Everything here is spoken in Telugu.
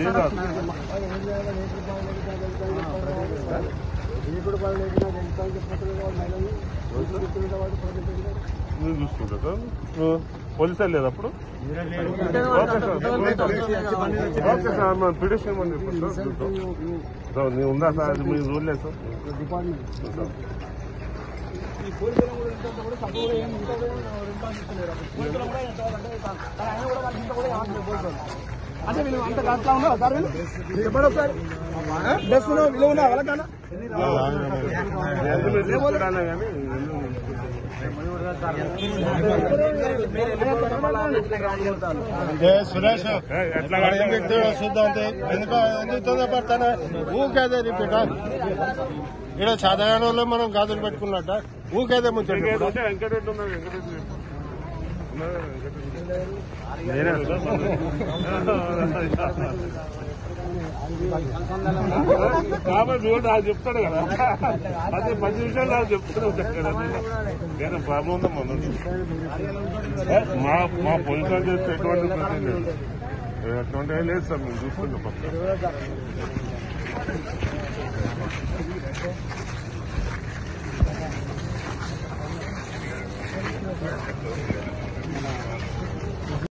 నేను చూసుకుంటా సార్ పోలీసు లేదు అప్పుడు ఓకే సార్ మనం పిటిషన్ అని చెప్పండి సార్ నీ ఉందా సార్ అది మీరు చూడలేదు సార్ అంటే వీళ్ళు అంత అట్లా ఉన్నారా సార్ వీళ్ళు చెప్పండి ఒకసారి బస్సు విలువ ఉన్నా వాళ్ళకన్నా సురేష్ చూద్దాం ఎందుకు తొందరపడతానా ఊకేదే రిపీట్ ఇక్కడ చదవడంలో మనం గాజులు పెట్టుకున్నట్ట ఊకేదే ముందు వెంకటరెడ్డి ఉన్నాడు కాబట్టి చూడండి అది చెప్తాడు కదా అదే 10 నిమిషాలు నాకు చెప్తాను నేను ప్రాబ్లం ఉందమ్మా మా పొజిషన్ చేస్తే ఎటువంటి ప్రశ్న లేదు ఎటువంటి లేదు సార్ మేము చూసుకుంటాం పక్క